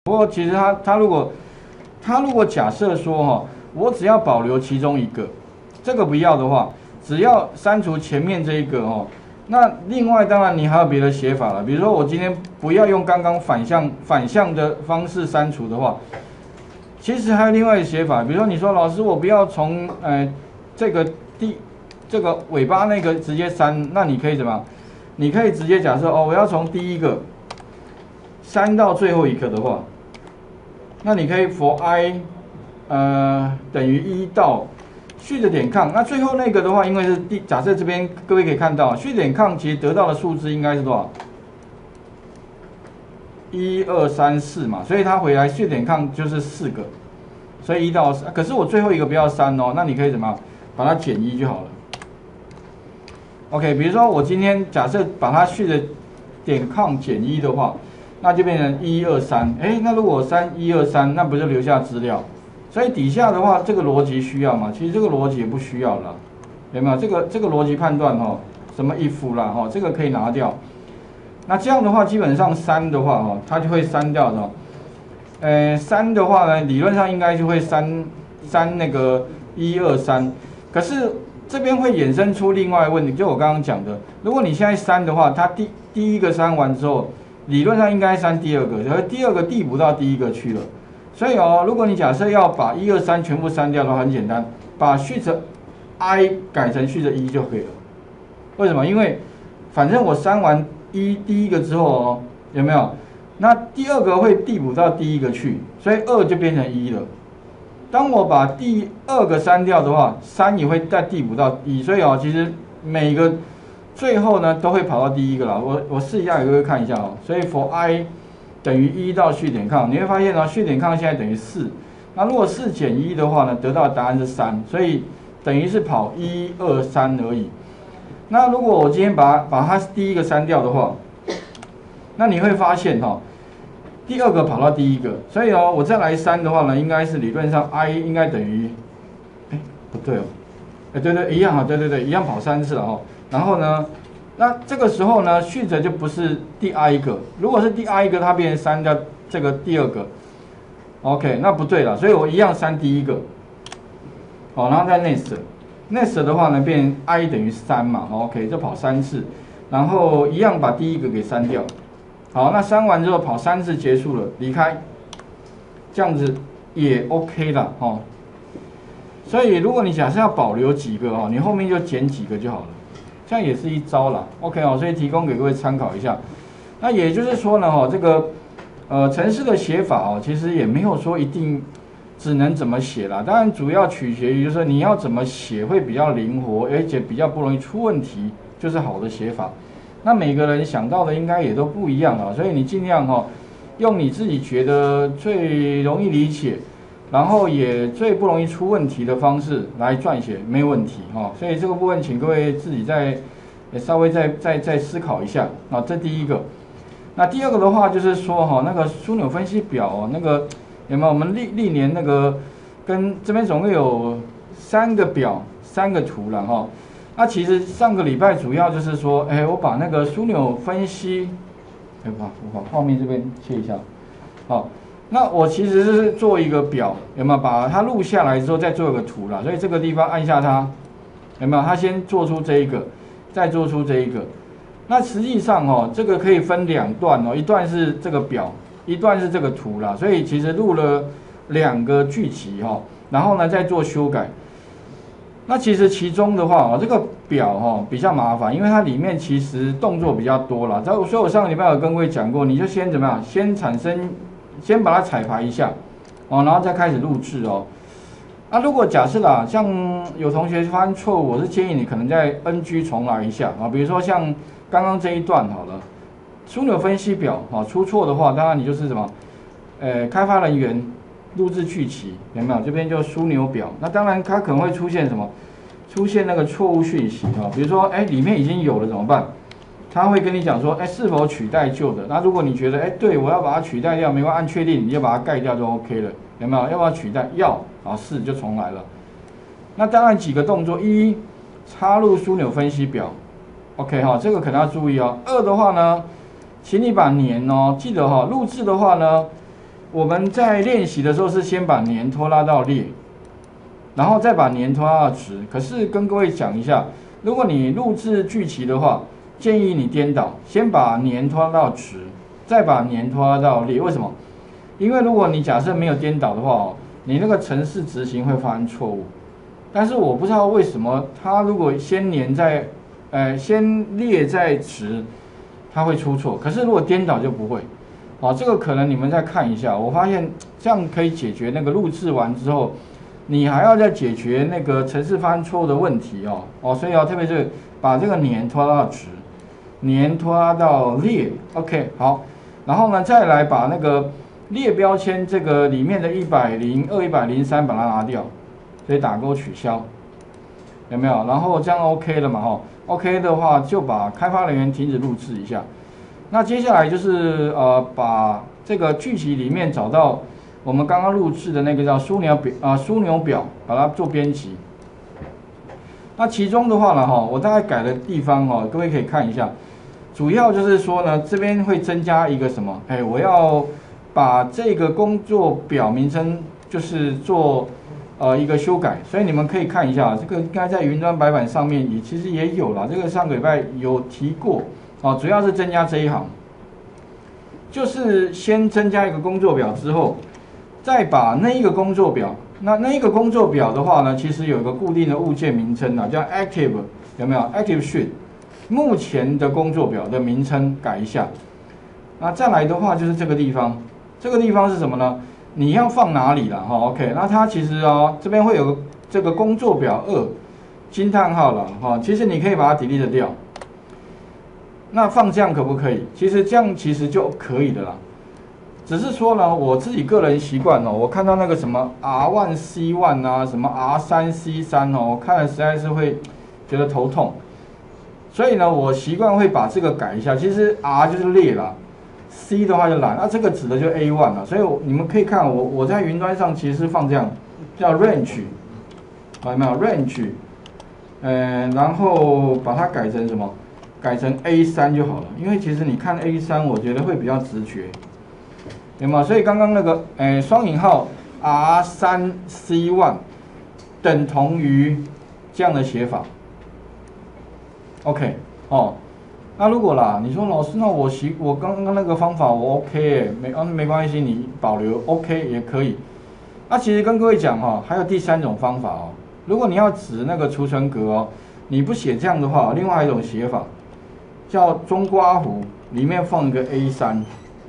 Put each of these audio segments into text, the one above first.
不过其实它如果假设说哈，我只要保留其中一个，这个不要的话，只要删除前面这一个哦。那另外当然你还有别的写法了，比如说我今天不要用刚刚反向的方式删除的话，其实还有另外的写法，比如说你说老师我不要从这个尾巴那个直接删，那你可以怎么样？你可以直接假设哦，我要从第一个删到最后一个的话，那你可以 for i 等于1到序的点抗，那最后那个的话，因为是假设这边各位可以看到，序点抗其实得到的数字应该是多少？1、2、3、4嘛，所以它回来序点抗就是4个，所以1到4。可是我最后一个不要删哦，那你可以怎么样？把它减1就好了。OK， 比如说我今天假设把它序的点抗减1的话，那就变成1、2、3。那如果删1、2、3，那不就留下资料？所以底下的话，这个逻辑需要吗？其实这个逻辑也不需要了，有没有？这个逻辑判断哦，什么 if 啦哈，这个可以拿掉。那这样的话，基本上3的话哈，它就会删掉的。3的话呢，理论上应该就会删那个1、2、3。可是这边会衍生出另外一个问题，就我刚刚讲的，如果你现在删的话，它第一个删完之后，理论上应该删第二个，而第二个递补到第一个去了。所以哦，如果你假设要把1、2、3全部删掉的话，很简单，把序则 i 改成序则1就可以了。为什么？因为反正我删完第一个之后哦，有没有？那第二个会递补到第一个去，所以2就变成1了。当我把第二个删掉的话，3也会再递补到1，所以哦，其实每个最后呢都会跑到第一个啦。我试一下，各位看一下哦。所以 for i 等于1到序点抗，你会发现呢，序点抗现在等于4。那如果4减1的话呢，得到的答案是3，所以等于是跑1、2、3而已。那如果我今天把它第一个删掉的话，那你会发现哈，第二个跑到第一个，所以哦，我再来3的话呢，应该是理论上 i 应该等于，不对哦，对，一样啊，对，一样跑3次了哈。然后呢？那这个时候呢，序则就不是第 i 一个，如果是第 i 一个，它变成删掉这个第二个 ，OK， 那不对了，所以我一样删第一个，好，然后再 next 的话呢，变成 i 等于3嘛 ，OK， 就跑3次，然后一样把第一个给删掉，好，那删完之后跑3次结束了，离开，这样子也 OK 了哦。所以如果你假设要保留几个哦，你后面就减几个就好了。这样也是一招啦 ，OK 哦，所以提供给各位参考一下。那也就是说呢，这个程式的写法哦，其实也没有说一定只能怎么写啦。当然主要取决于就是你要怎么写会比较灵活，而且比较不容易出问题，就是好的写法。那每个人想到的应该也都不一样啊，所以你尽量用你自己觉得最容易理解，然后也最不容易出问题的方式来撰写，没有问题哈。所以这个部分，请各位自己也稍微再思考一下啊。这第一个。那第二个的话，就是说那个枢纽分析表那个有没有？我们历年那个跟这边总共有3个表、3个图了哈。那其实上个礼拜主要就是说，我把那个枢纽分析，我把画面这边切一下，好。那我其实是做一个表，有没有把它录下来之后再做一个图啦？所以这个地方按下它，有没有？它先做出这一个，再做出这一个。那实际上这个可以分2段一段是这个表，一段是这个图啦。所以其实录了2个剧集然后呢再做修改。那其实其中的话这个表比较麻烦，因为它里面其实动作比较多啦。所以我上个礼拜有跟各位讲过，你就先怎么样？先把它彩排一下，然后再开始录制那如果假设啦，像有同学发现错误，我是建议你可能再 NG 重来一下比如说像刚刚这一段好了，枢纽分析表出错的话，当然你就是什么，开发人员录制剧集有没有？这边就枢纽表，那当然它可能会出现什么？出现那个错误讯息比如说里面已经有了怎么办？他会跟你讲说，是否取代旧的？那如果你觉得，对我要把它取代掉，没关系，按确定，你就把它盖掉就 OK 了，有没有？要不要取代？要，是就重来了。那当然几个动作：一，插入枢纽分析表 ，OK 这个可能要注意2的话呢，请你把年记得录制的话呢， 我们在练习的时候是先把年拖拉到列，然后再把年拖拉到值。可是跟各位讲一下，如果你录制巨期的话，建议你颠倒，先把年拖拉到值，再把年拖拉到列。为什么？因为如果你假设没有颠倒的话，你那个程式执行会发生错误。但是我不知道为什么，它如果先先列在值，它会出错。可是如果颠倒就不会。这个可能你们再看一下。我发现这样可以解决那个录制完之后，你还要再解决那个程式发生错误的问题所以特别是把这个年拖拉到值，年拖拉到列 ，OK 好，然后呢再来把那个列标签这个里面的102、103把它拿掉，所以打勾取消，有没有？然后这样 OK 了嘛？OK 的话就把开发人员停止录制一下。那接下来就是把这个巨期里面找到我们刚刚录制的那个叫枢纽表，把它做编辑。那其中的话呢我大概改的地方各位可以看一下，主要就是说呢，这边会增加一个什么？我要把这个工作表名称就是做一个修改，所以你们可以看一下，这个应该在云端白板上面其实也有啦，这个上个礼拜有提过。主要是增加这一行，就是先增加一个工作表之后，再把那一个工作表，那一个工作表的话呢，其实有一个固定的物件名称叫 active， 有没有 active sheet？ 目前的工作表的名称改一下。那再来的话就是这个地方，这个地方是什么呢？你要放哪里了？OK， 那它其实这边会有个这个工作表2惊叹号了其实你可以把它 delete 掉。那放这样可不可以？其实这样其实就可以的啦，只是说呢，我自己个人习惯我看到那个什么 R1C1 啊，什么 R3C3 我看了实在是会觉得头痛，所以呢，我习惯会把这个改一下。其实 R 就是列啦 ，C 的话就栏，这个指的就 A1 了。所以你们可以看我在云端上其实是放这样，叫 range， 有没有 range？然后把它改成什么？改成 A3 就好了，因为其实你看 A3， 我觉得会比较直觉，有没有？所以刚刚那个双引号 R3C1 等同于这样的写法 ，OK 那如果啦，你说老师，那我刚刚那个方法我 OK 没关系，你保留 OK 也可以。那其实跟各位讲还有第3种方法如果你要指那个储存格你不写这样的话，另外一种写法。叫中括弧里面放一个 A3，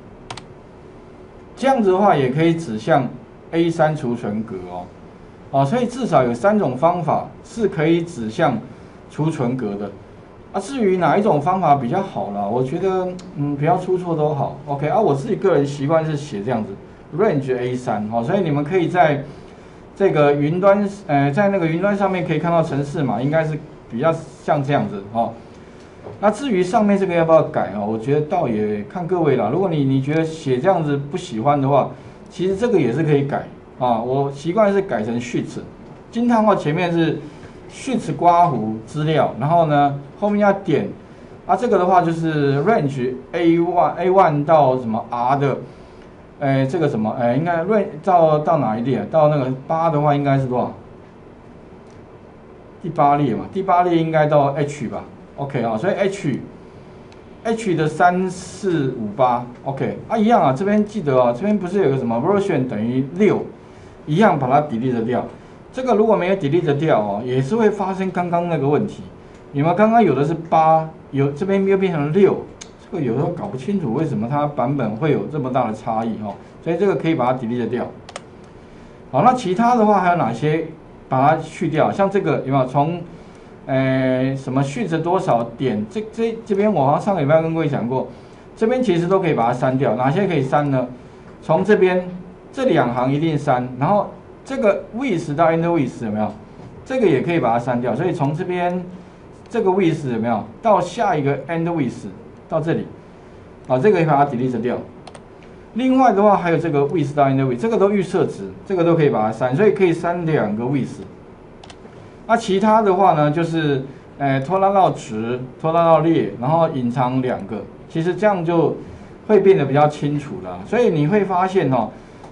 这样子的话也可以指向 A3 储存格所以至少有3种方法是可以指向储存格的至于哪一种方法比较好啦，我觉得不要出错都好 OK 我自己个人习惯是写这样子 range A3 所以你们可以在这个云端在那个云端上面可以看到程式码，应该是比较像这样子那至于上面这个要不要改我觉得倒也看各位啦。如果你觉得写这样子不喜欢的话，其实这个也是可以改我习惯是改成 sheets， 惊叹号前面是 sheets 括弧资料，然后呢后面要点这个的话就是 range A1 到什么 R 的这个什么应该 range 到哪一列？到那个8的话应该是多少？第8列嘛，第8列应该到 H 吧。OK 所以 H 的3458 OK 一样这边记得这边不是有个什么 version 等于6，一样把它 delete 掉。这个如果没有 delete 掉也是会发生刚刚那个问题。你们刚刚有的是8，这边又变成了6，这个有时候搞不清楚为什么它版本会有这么大的差异所以这个可以把它 delete 掉。好，那其他的话还有哪些把它去掉？像这个有没有从什么sheet多少点？这边我好像上个礼拜跟各位讲过，这边其实都可以把它删掉。哪些可以删呢？从这边这2行一定删，然后这个 with 到 end with 有没有？这个也可以把它删掉。所以从这边这个 with 有没有到下一个 end with 到这里这个可以把它 delete 掉。另外的话还有这个 with 到 end with， 这个都预设值，这个都可以把它删，所以可以删2个 with。那其他的话呢，就是拖拉到值，拖拉到列，然后隐藏2个，其实这样就会变得比较清楚了。所以你会发现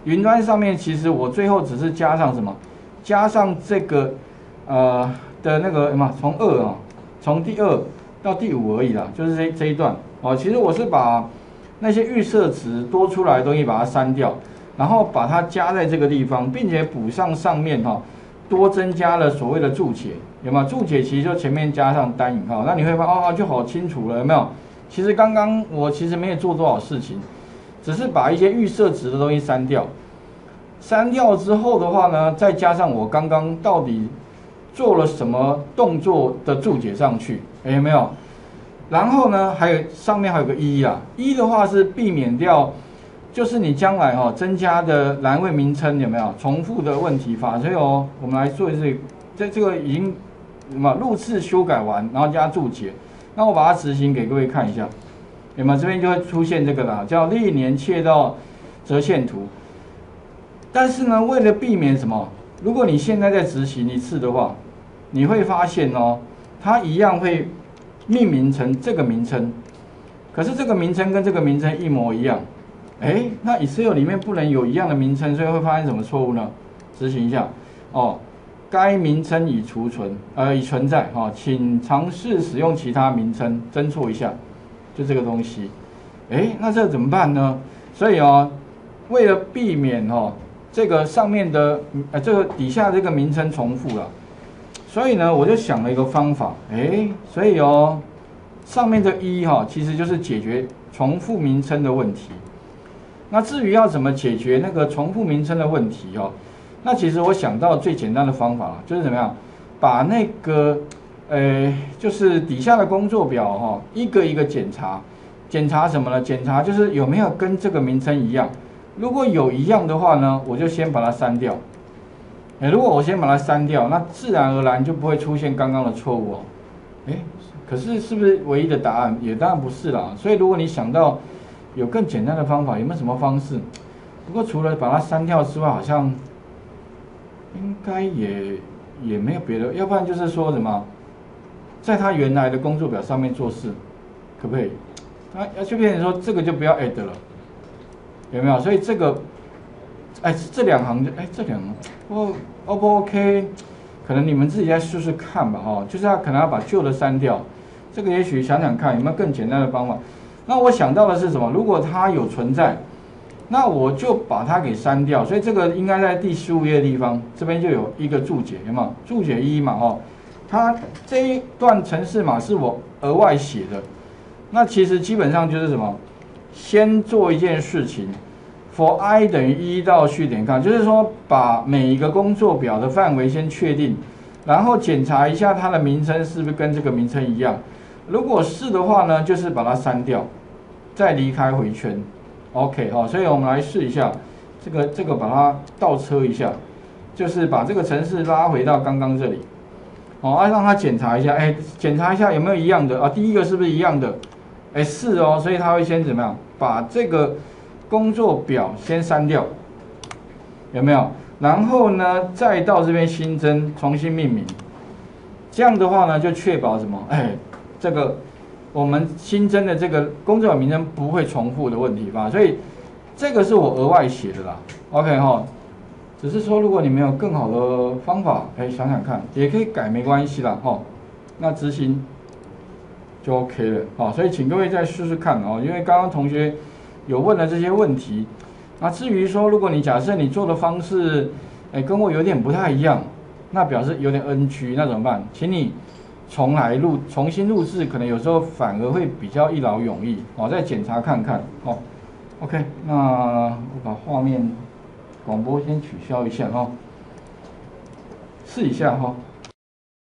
云端上面其实我最后只是加上什么？加上这个的那个什么，从2啊，从第2到第5而已啦，就是这一段哦。其实我是把那些预设值多出来的东西把它删掉，然后把它加在这个地方，并且补上上面哈，多增加了所谓的注解，有没有？注解其实就前面加上单引号，那你会发现就好清楚了，有没有？其实刚刚我其实没有做多少事情，只是把一些预设值的东西删掉。删掉之后的话呢，再加上我刚刚到底做了什么动作的注解上去，有没有？然后呢，上面还有个一啊，一的话是避免掉，就是你将来增加的栏位名称有没有重复的问题发生哦？我们来做这个已经什么录制修改完，然后加注解，那我把它执行给各位看一下，有没有？这边就会出现这个啦，叫历年切到折线图。但是呢，为了避免什么？如果你现在在执行一次的话，你会发现哦，它一样会命名成这个名称，可是这个名称跟这个名称一模一样。那 Excel 里面不能有一样的名称，所以会发生什么错误呢？执行一下哦，该名称已存在请尝试使用其他名称，侦错一下，就这个东西。那这怎么办呢？所以为了避免这个上面的这个底下这个名称重复了，所以呢，我就想了一个方法，所以上面的其实就是解决重复名称的问题。那至于要怎么解决那个重复名称的问题那其实我想到最简单的方法就是怎么样，把那个就是底下的工作表一个一个检查，检查什么呢？检查就是有没有跟这个名称一样。如果有一样的话呢，我就先把它删掉。如果我先把它删掉，那自然而然就不会出现刚刚的错误可是是不是唯一的答案？也当然不是啦。所以如果你想到有更简单的方法，有没有什么方式？不过除了把它删掉之外，好像应该也没有别的。要不然就是说什么，在他原来的工作表上面做事，可不可以？就变成说这个就不要 add 了。有没有？所以这个，这2行，这2行，O 不 OK？ 可能你们自己再试试看吧，就是可能要把旧的删掉。这个也许想想看有没有更简单的方法。那我想到的是什么？如果它有存在，那我就把它给删掉。所以这个应该在第15页的地方，这边就有一个注解，有没有？注解1嘛，它这一段程式码是我额外写的。那其实基本上就是什么？先做一件事情 ，for i 等于1到序点看，就是说把每一个工作表的范围先确定，然后检查一下它的名称是不是跟这个名称一样。如果是的话呢，就是把它删掉，再离开回圈。OK 所以我们来试一下，这个把它倒车一下，就是把这个程式拉回到刚刚这里，让它检查一下，检查一下有没有一样的第一个是不是一样的？是所以它会先怎么样？把这个工作表先删掉，有没有？然后呢，再到这边新增，重新命名。这样的话呢，就确保什么？这个我们新增的这个工作表名称不会重复的问题吧？所以这个是我额外写的啦。OK 只是说如果你们有更好的方法，想想看，也可以改没关系啦那执行就 OK 了所以请各位再试试看因为刚刚同学有问了这些问题。那至于说，如果你假设你做的方式，跟我有点不太一样，那表示有点 NG， 那怎么办？请你重新录制，可能有时候反而会比较一劳永逸再检查看看OK， 那我把画面广播先取消一下试一下